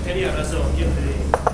天亮的时候就可以